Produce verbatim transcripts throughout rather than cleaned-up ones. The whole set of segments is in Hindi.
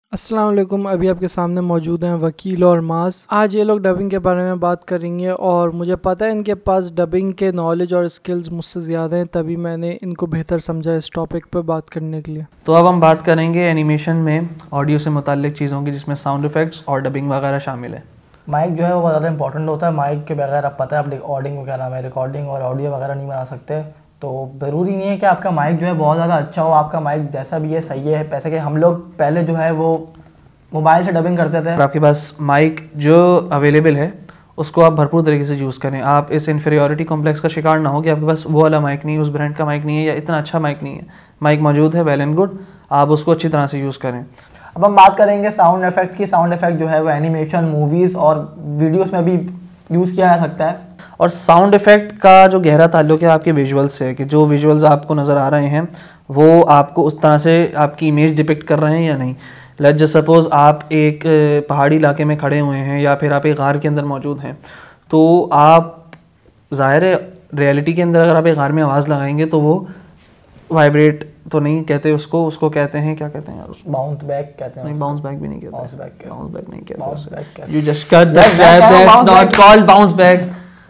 अस्सलाम वालेकुम। अभी आपके सामने मौजूद हैं वकील और मास। आज ये लोग डबिंग के बारे में बात करेंगे और मुझे पता है इनके पास डबिंग के नॉलेज और स्किल्स मुझसे ज़्यादा हैं, तभी मैंने इनको बेहतर समझा इस टॉपिक पर बात करने के लिए। तो अब हम बात करेंगे एनिमेशन में ऑडियो से मुताल्लिक चीज़ों की, जिसमें साउंड इफ़ेक्ट्स और डबिंग वगैरह शामिल है। माइक जो है वो बहुत ज़्यादा इंपॉर्टेंट होता है। माइक के बगैर आप पता है आप रिकॉर्डिंग वगैरह में रिकॉर्डिंग और ऑडियो वगैरह नहीं बना सकते। तो ज़रूरी नहीं है कि आपका माइक जो है बहुत ज़्यादा अच्छा हो, आपका माइक जैसा भी है सही है। पैसे के हम लोग पहले जो है वो मोबाइल से डबिंग करते थे। आपके पास माइक जो अवेलेबल है उसको आप भरपूर तरीके से यूज़ करें। आप इस इन्फीरियॉरिटी कॉम्प्लेक्स का शिकार ना हो कि आपके पास वो वाला माइक नहीं है, उस ब्रांड का माइक नहीं है या इतना अच्छा माइक नहीं है। माइक मौजूद है, वेल एंड गुड, आप उसको अच्छी तरह से यूज़ करें। अब हम बात करेंगे साउंड इफेक्ट की। साउंड इफेक्ट जो है वो एनिमेशन, मूवीज़ और वीडियोस में भी यूज़ किया जा सकता है। और साउंड इफ़ेक्ट का जो गहरा ताल्लुक है आपके विजुअल्स से, कि जो विजुअल्स आपको नज़र आ रहे हैं वो आपको उस तरह से आपकी इमेज डिपिक्ट कर रहे हैं या नहीं। लेट जस्ट सपोज़ आप एक पहाड़ी इलाके में खड़े हुए हैं या फिर आप एक गार के अंदर मौजूद हैं, तो आप ज़ाहिर है रियलिटी के अंदर अगर आप एक गार में आवाज़ लगाएंगे तो वो वाइब्रेट तो नहीं कहते उसको, उसको कहते हैं, क्या कहते हैं यार उसको? बाउंस बैक कहते हैं। नहीं, बाउंस बैक भी नहीं कहते। बाउंस बैक बाउंस बैक नहीं कहते। बाउंस बैक कहते You just cut Yes, that. मैं कह रहा हूँ That's bounce not back. called bounce back.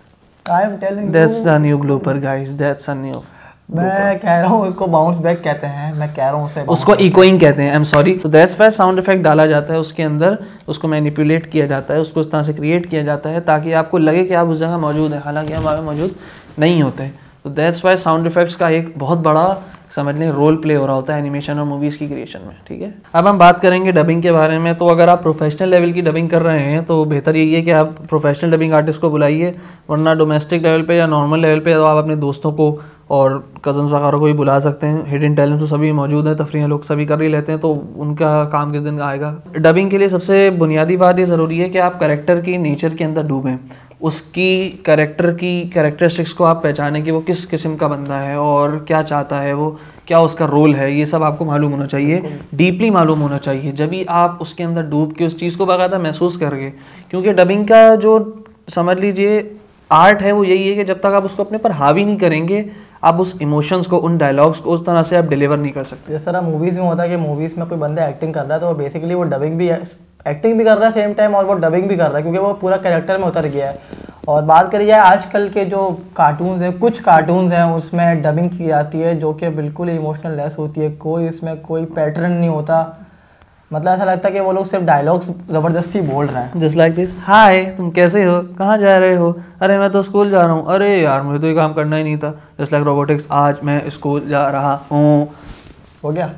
I am telling That's you. a new blooper, guys. That's a new. मैं कह रहा हूँ उसको बाउंस बैक कहते हैं। मैं कह रहा हूँ उसे उसको इकोइंग कहते हैं। I am sorry. तो दैट्स व्हाई साउंड इफेक्ट डाला जाता है उसके अंदर, उसको मैनिपुलेट किया जाता है, उसको उस तरह से क्रिएट किया जाता है ताकि आपको लगे कि आप उस जगह मौजूद हैं, हालांकि हम वहाँ मौजूद नहीं होते। तो दैट्स व्हाई साउंड इफेक्ट्स का एक बहुत बड़ा समझ लें रोल प्ले हो रहा होता है एनिमेशन और मूवीज़ की क्रिएशन में। ठीक है, अब हम बात करेंगे डबिंग के बारे में। तो अगर आप प्रोफेशनल लेवल की डबिंग कर रहे हैं तो बेहतर यही है कि आप प्रोफेशनल डबिंग आर्टिस्ट को बुलाइए, वरना डोमेस्टिक लेवल पे या नॉर्मल लेवल पे तो आप अपने दोस्तों को और कज़न्स वगैरह को भी बुला सकते हैं। हिडन टैलेंट तो सभी मौजूद हैं, तफरीह लोग सभी कर ही लेते हैं, तो उनका काम किस दिन आएगा। डबिंग के लिए सबसे बुनियादी बात ये ज़रूरी है कि आप कैरेक्टर की नेचर के अंदर डूबें, उसकी कैरेक्टर की कैरेक्टरिस्टिक्स को आप पहचानें कि वो किस किस्म का बंदा है और क्या चाहता है, वो क्या उसका रोल है, ये सब आपको मालूम होना चाहिए, डीपली मालूम होना चाहिए। जब भी आप उसके अंदर डूब के उस चीज़ को बाकायदा महसूस करेंगे, क्योंकि डबिंग का जो समझ लीजिए आर्ट है वो यही है कि जब तक आप उसको अपने पर हावी नहीं करेंगे, आप उस इमोशंस को, उन डायलॉग्स को उस तरह से आप डिलीवर नहीं कर सकते। जिस तरह मूवीज़ में होता है कि मूवीज़ में कोई बंदा एक्टिंग कर रहा है तो वो बेसिकली वो डबिंग भी एक्टिंग भी कर रहा है सेम टाइम, और वो डबिंग भी कर रहा है क्योंकि वो पूरा कैरेक्टर में उतर गया है। और बात करी जाए आजकल के जो कार्टून्स हैं, कुछ कार्टून्स हैं उसमें डबिंग की जाती है जो कि बिल्कुल इमोशनल लेस होती है। कोई इसमें कोई पैटर्न नहीं होता, मतलब ऐसा लगता है कि वो लोग सिर्फ डायलॉग्स ज़बरदस्ती बोल रहे हैं। जस्ट लाइक दिस, हाय तुम कैसे हो, कहाँ जा रहे हो, अरे मैं तो स्कूल जा रहा हूँ, अरे यार मुझे तो ये काम करना ही नहीं था। जस्ट लाइक रोबोटिक्स, आज मैं स्कूल जा रहा हूँ, हो गया,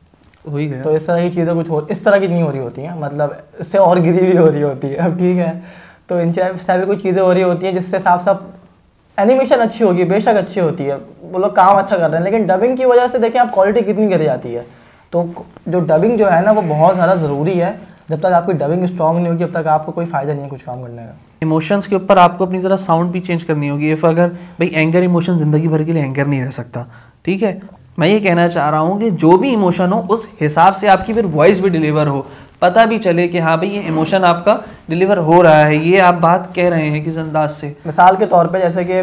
हो ही गया। तो इस तरह की चीज़ें कुछ हो इस तरह की नहीं हो रही होती हैं, मतलब इससे और गिरी भी हो रही होती है। अब ठीक है, तो इन इस टाइप की कुछ चीज़ें हो रही होती हैं जिससे साफ साफ एनिमेशन अच्छी होगी, बेशक अच्छी होती है, वो लोग काम अच्छा कर रहे हैं, लेकिन डबिंग की वजह से देखें आप क्वालिटी कितनी गिर जाती है। तो जो डबिंग जो है ना वो बहुत ज़्यादा ज़रूरी है। जब तक आपकी डबिंग स्ट्रॉन्ग नहीं होगी तब तक आपको कोई फ़ायदा नहीं है कुछ काम करने का। इमोशंस के ऊपर आपको अपनी ज़रा साउंड भी चेंज करनी होगी। इफ़ अगर भाई एंगर इमोशन ज़िंदगी भर के लिए एंगर नहीं रह सकता, ठीक है। मैं ये कहना चाह रहा हूँ कि जो भी इमोशन हो उस हिसाब से आपकी फिर वॉइस भी डिलीवर हो, पता भी चले कि हाँ भाई ये इमोशन आपका डिलीवर हो रहा है, ये आप बात कह रहे हैं किस अंदाज से। मिसाल के तौर पे जैसे कि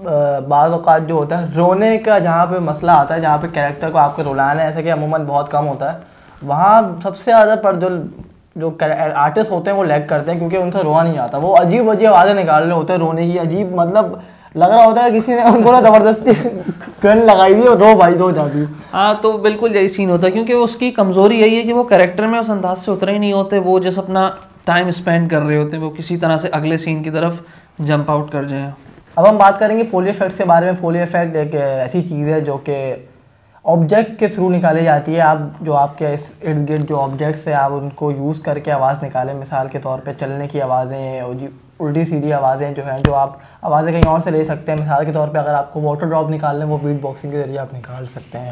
बाज़ औक़ात जो होता है रोने का, जहाँ पे मसला आता है, जहाँ पे कैरेक्टर को आपको रुलाना है, जैसे कि अमूमन बहुत कम होता है, वहाँ सबसे ज़्यादा पर जो जो आर्टिस्ट होते हैं वो लैग करते हैं क्योंकि उनसे रोआ नहीं आता। वो अजीब अजीब आवाज़ें निकाल रहे होते हैं रोने की, अजीब, मतलब लग रहा होता है किसी ने उनको ना ज़बरदस्ती गन लगाई हुई है, रो भाई रो जाती है। हाँ, तो बिल्कुल यही सीन होता है क्योंकि उसकी कमज़ोरी यही है कि वो कैरेक्टर में उस अंदाज से उतरे ही नहीं होते। वो जैसे अपना टाइम स्पेंड कर रहे होते हैं, वो किसी तरह से अगले सीन की तरफ जंप आउट कर जाए। अब हम बात करेंगे फोली इफेक्ट्स के बारे में। फोली इफेक्ट एक ऐसी चीज़ है जो कि ऑब्जेक्ट के थ्रू निकाली जाती है। आप जो आपके इर्द गिर्द जो ऑब्जेक्ट्स हैं आप उनको यूज़ करके आवाज़ निकालें। मिसाल के तौर पे चलने की आवाज़ें और उल्टी सीधी आवाज़ें जो हैं, जो आप आवाज़ें कहीं और से ले सकते हैं। मिसाल के तौर पे अगर आपको वाटर ड्रॉप निकालना है वो बीट बॉक्सिंग के ज़रिए आप निकाल सकते हैं।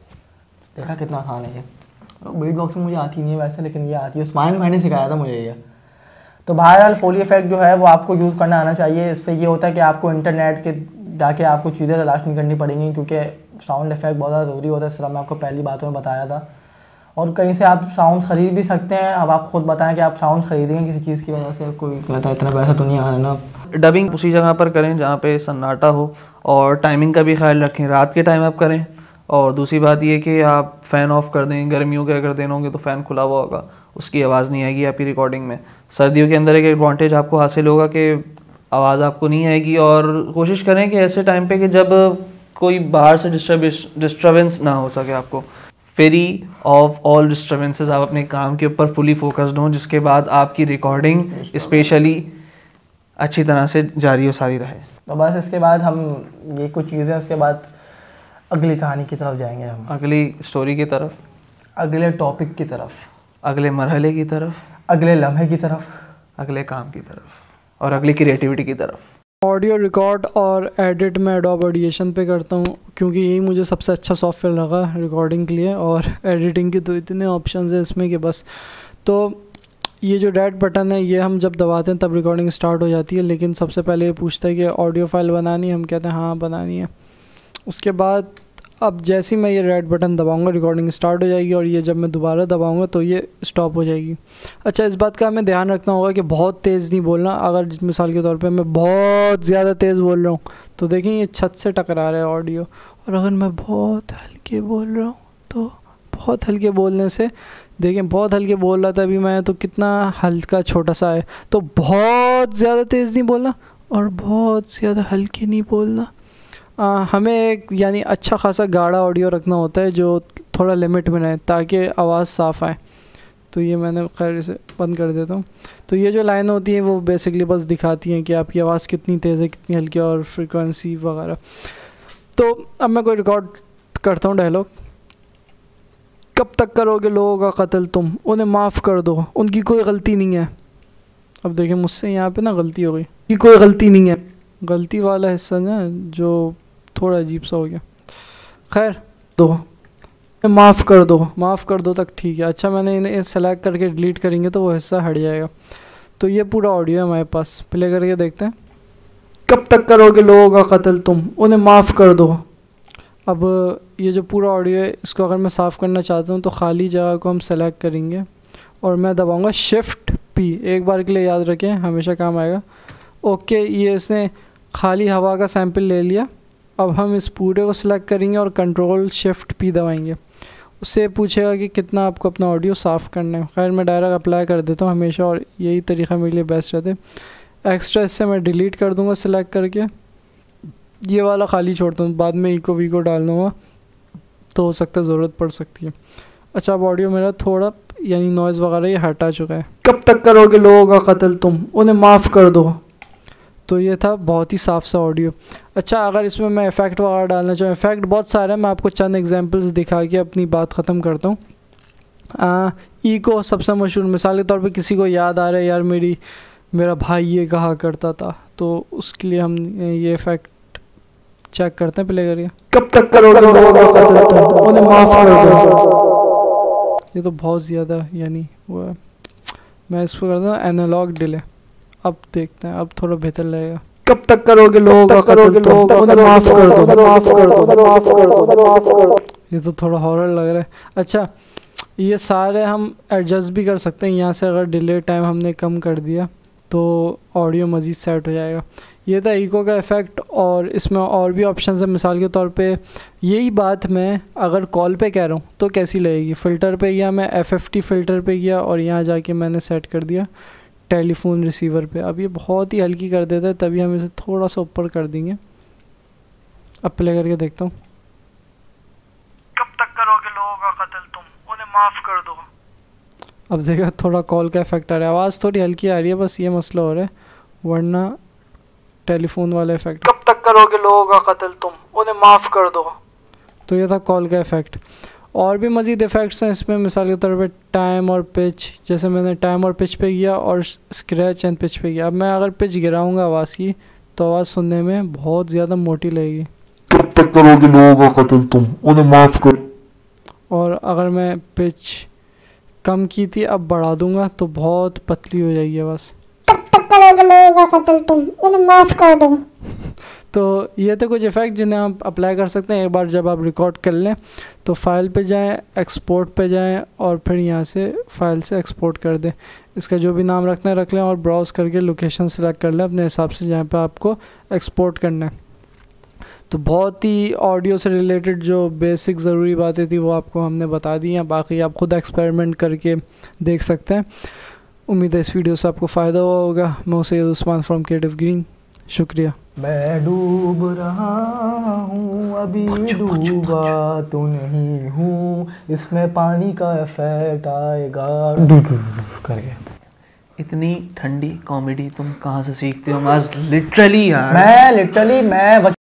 देखा कितना आसान है ये। बीट बॉक्सिंग मुझे आती नहीं है वैसे, लेकिन ये आती है, उस्मान भाई ने सिखाया था मुझे ये। तो बहरहाल फोली इफेक्ट जो है वो आपको यूज़ करना आना चाहिए। इससे ये होता है कि आपको इंटरनेट के जाके आपको चीज़ें तलाश नहीं करनी पड़ेंगी क्योंकि साउंड इफेक्ट बहुत ज़्यादा ज़रूरी होता है। इस तरह मैं आपको पहली बातों में बताया था। और कहीं से आप साउंड ख़रीद भी सकते हैं। अब आप खुद बताएं कि आप साउंड ख़रीदेंगे किसी चीज़ की वजह से, कोई कहता है इतना पैसा तो नहीं आ रहा ना। डबिंग उसी जगह पर करें जहाँ पे सन्नाटा हो, और टाइमिंग का भी ख्याल रखें, रात के टाइम आप करें। और दूसरी बात ये कि आप फ़ैन ऑफ कर दें, गर्मियों के अगर दिन होंगे तो फ़ैन खुला हुआ होगा, उसकी आवाज़ नहीं आएगी आपकी रिकॉर्डिंग में। सर्दियों के अंदर एक एडवांटेज आपको हासिल होगा कि आवाज़ आपको नहीं आएगी, और कोशिश करें कि ऐसे टाइम पे कि जब कोई बाहर से डिस्टर्बेंस डिस्टर्बेंस ना हो सके आपको। फ्री ऑफ ऑल डिस्टर्बेंसेस, आप अपने काम के ऊपर फुली फोकस्ड हों, जिसके बाद आपकी रिकॉर्डिंग स्पेशली अच्छी तरह से जारी और सारी रहे। तो बस इसके बाद हम ये कुछ चीज़ें, उसके बाद अगली कहानी की तरफ जाएंगे, हम अगली स्टोरी की तरफ, अगले टॉपिक की तरफ, अगले मरहले की तरफ, अगले लम्हे की तरफ, अगले काम की तरफ और अगली क्रिएटिविटी की तरफ। ऑडियो रिकॉर्ड और एडिट में एडोब ऑडिशन पे करता हूँ, क्योंकि यही मुझे सबसे अच्छा सॉफ्टवेयर लगा रिकॉर्डिंग के लिए। और एडिटिंग की तो इतने ऑप्शंस हैं इसमें कि बस। तो ये जो रेड बटन है ये हम जब दबाते हैं तब रिकॉर्डिंग स्टार्ट हो जाती है, लेकिन सबसे पहले ये पूछता है कि ऑडियो फाइल बनानी है, हम कहते हैं हाँ बनानी है। उसके बाद अब जैसे ही मैं ये रेड बटन दबाऊंगा रिकॉर्डिंग स्टार्ट हो जाएगी, और ये जब मैं दोबारा दबाऊंगा तो ये स्टॉप हो जाएगी। अच्छा, इस बात का हमें ध्यान रखना होगा कि बहुत तेज़ नहीं बोलना। अगर मिसाल के तौर पे मैं बहुत ज़्यादा तेज़ बोल रहा हूँ तो देखें ये छत से टकरा रहा है ऑडियो, और अगर मैं बहुत हल्के बोल रहा हूँ तो बहुत हल्के बोलने से देखें, बहुत हल्के बोल रहा था अभी मैं तो कितना हल्का छोटा सा है। तो बहुत ज़्यादा तेज़ नहीं बोलना और बहुत ज़्यादा हल्के नहीं बोलना। आ, हमें एक यानी अच्छा खासा गाढ़ा ऑडियो रखना होता है जो थोड़ा लिमिट में रहे ताकि आवाज़ साफ़ आए। तो ये मैंने खैर इसे बंद कर देता हूँ। तो ये जो लाइन होती है वो बेसिकली बस दिखाती हैं कि आपकी आवाज़ कितनी तेज़ है, कितनी हल्की है और फ्रीक्वेंसी वगैरह। तो अब मैं कोई रिकॉर्ड करता हूँ डायलॉग। कब तक करोगे लोगों का कत्ल तुम, उन्हें माफ़ कर दो, उनकी कोई गलती नहीं है। अब देखिए मुझसे यहाँ पे ना गलती हो गई, कि कोई गलती नहीं है, गलती वाला हिस्सा ना जो थोड़ा अजीब सा हो गया। खैर दो, माफ़ कर दो, माफ़ कर दो तक ठीक है। अच्छा, मैंने इन्हें सेलेक्ट करके डिलीट करेंगे तो वो हिस्सा हट जाएगा। तो ये पूरा ऑडियो है हमारे पास, प्ले करके देखते हैं। कब तक करोगे लोगों का कत्ल तुम, उन्हें माफ़ कर दो। अब ये जो पूरा ऑडियो है इसको अगर मैं साफ़ करना चाहता हूँ तो ख़ाली जगह को हम सेलेक्ट करेंगे और मैं दबाऊँगा शिफ्ट पी। एक बार के लिए याद रखें, हमेशा काम आएगा। ओके, ये इसने खाली हवा का सैंपल ले लिया। अब हम इस पूरे को सिलेक्ट करेंगे और कंट्रोल शिफ्ट पी दबाएंगे। उससे पूछेगा कि कितना आपको अपना ऑडियो साफ़ करना है। खैर मैं डायरेक्ट अप्लाई कर देता हूँ हमेशा, और यही तरीका मेरे लिए बेस्ट रहता है। एक्स्ट्रा इससे मैं डिलीट कर दूँगा सिलेक्ट करके, ये वाला खाली छोड़ता हूँ, बाद में इको वीको डाल दूँगा तो हो सकता है ज़रूरत पड़ सकती है। अच्छा, अब ऑडियो मेरा थोड़ा यानी नॉइज़ वगैरह ये हटा चुका है। कब तक करोगे लोगों का कत्ल तुम, उन्हें माफ़ कर दो। तो ये था बहुत ही साफ़ सा ऑडियो। अच्छा, अगर इसमें मैं इफ़ेक्ट वगैरह डालना चाहूँ, इफ़ेक्ट बहुत सारे हैं, मैं आपको चंद एग्जांपल्स दिखा के अपनी बात ख़त्म करता हूँ। ईको सबसे मशहूर, मिसाल के तौर पे किसी को याद आ रहा है यार मेरी मेरा भाई ये कहा करता था, तो उसके लिए हम ये इफ़ेक्ट चेक करते हैं, प्ले करिए। कब तक करोगे लोगों का कत्ल तुम, उन्हें माफ़ कर दो। ये तो बहुत ज़्यादा यानी वो है। मैं इसको करता हूँ एनालॉग डिले। अब देखते हैं, अब थोड़ा बेहतर लगेगा। कब तक करोगे लोगों का कत्ल तुम, उन्हें माफ़ कर दो, माफ़ कर दो, माफ़ कर दो, माफ़ कर दो। ये तो थोड़ा हॉरर लग रहा है। अच्छा, ये सारे हम एडजस्ट भी कर सकते हैं। यहाँ से अगर डिले टाइम हमने कम कर दिया तो ऑडियो मज़ीद सेट हो जाएगा। ये था इको का इफ़ेक्ट, और इसमें और भी ऑप्शन है। मिसाल के तौर पे यही बात मैं अगर कॉल पे कह रहा हूँ तो कैसी लगेगी। फ़िल्टर पे गया मैं, एफ एफ टी फ़िल्टर पे गया और यहाँ जाके मैंने सेट कर दिया टेलीफोन रिसीवर पे। अब ये बहुत ही हल्की कर देता है, तभी हम इसे थोड़ा सा ऊपर कर देंगे। अब प्ले करके देखता हूँ। कब तक करोगे लोगों का कत्ल तुम, उन्हें माफ़ कर दो। अब देखा थोड़ा कॉल का इफ़ेक्ट आ रहा है, आवाज़ थोड़ी हल्की आ रही है, बस ये मसला हो रहा है, वरना टेलीफोन वाला इफ़ेक्ट। कब तक करोगे लोगों का कत्ल तुम, उन्हें माफ़ कर दो। तो ये था कॉल का इफ़ेक्ट। और भी मज़ीद इफ़ेक्ट्स हैं इसमें, मिसाल के तौर पे टाइम और पिच। जैसे मैंने टाइम और पिच पे किया और स्क्रैच एंड पिच पे किया। अब मैं अगर पिच गिराऊंगा आवाज़ की तो आवाज़ सुनने में बहुत ज़्यादा मोटी लगेगी। कब तक करोगे लोगों का कत्ल तुम, उन्हें माफ़ कर। और अगर मैं पिच कम की थी अब बढ़ा दूंगा तो बहुत पतली हो जाएगी आवाज़। कब तक करोगे लोगों का कत्ल तुम, उन्हें माफ़ कर दो। तो ये थे कुछ इफ़ेक्ट जिन्हें आप अप्लाई कर सकते हैं। एक बार जब आप रिकॉर्ड कर लें तो फाइल पे जाएं, एक्सपोर्ट पे जाएं और फिर यहाँ से फ़ाइल से एक्सपोर्ट कर दें। इसका जो भी नाम रखना है रख लें और ब्राउज़ करके लोकेशन सेलेक्ट कर लें अपने हिसाब से जहाँ पे आपको एक्सपोर्ट करना है। तो बहुत ही ऑडियो से रिलेटेड जो बेसिक ज़रूरी बातें थी वो आपको हमने बता दी हैं, बाकी आप ख़ुद एक्सपेरिमेंट करके देख सकते हैं। उम्मीद है इस वीडियो से आपको फ़ायदा हुआ होगा। मैं Syed Usman from Creative Green, शुक्रिया। मैं डूब रहा हूँ अभी डूबा तो नहीं हूँ, इसमें पानी का इफेक्ट आएगा करके। इतनी ठंडी कॉमेडी तुम कहाँ से सीखते हो माज? लिटरली यार मैं लिटरली मैं